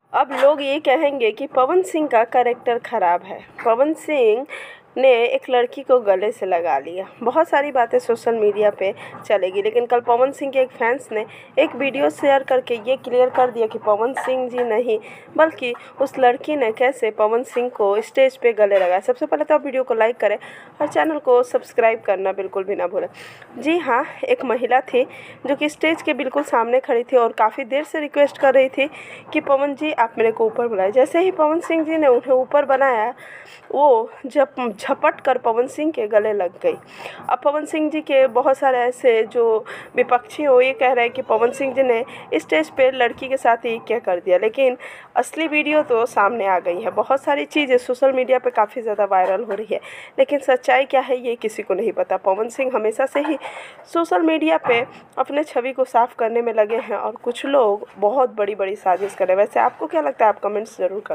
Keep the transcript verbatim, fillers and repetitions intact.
अब लोग ये कहेंगे कि पवन सिंह का कैरेक्टर ख़राब है। पवन सिंह ने एक लड़की को गले से लगा लिया। बहुत सारी बातें सोशल मीडिया पे चलेगी, लेकिन कल पवन सिंह के एक फैंस ने एक वीडियो शेयर करके ये क्लियर कर दिया कि पवन सिंह जी नहीं, बल्कि उस लड़की ने कैसे पवन सिंह को स्टेज पे गले लगाया। सबसे पहले तो आप वीडियो को लाइक करें और चैनल को सब्सक्राइब करना बिल्कुल भी ना भूलें। जी हाँ, एक महिला थी जो कि स्टेज के बिल्कुल सामने खड़ी थी और काफ़ी देर से रिक्वेस्ट कर रही थी कि पवन जी आप मेरे को ऊपर बुलाएं। जैसे ही पवन सिंह जी ने उन्हें ऊपर बनाया, वो जब झपट कर पवन सिंह के गले लग गई। अब पवन सिंह जी के बहुत सारे ऐसे जो विपक्षी हो ये कह रहे हैं कि पवन सिंह जी ने स्टेज पे लड़की के साथ ही क्या कर दिया, लेकिन असली वीडियो तो सामने आ गई है। बहुत सारी चीज़ें सोशल मीडिया पे काफ़ी ज़्यादा वायरल हो रही है, लेकिन सच्चाई क्या है ये किसी को नहीं पता। पवन सिंह हमेशा से ही सोशल मीडिया पे अपने छवि को साफ करने में लगे हैं और कुछ लोग बहुत बड़ी बड़ी साजिश कर रहे हैं। वैसे आपको क्या लगता है, आप कमेंट्स ज़रूर करें।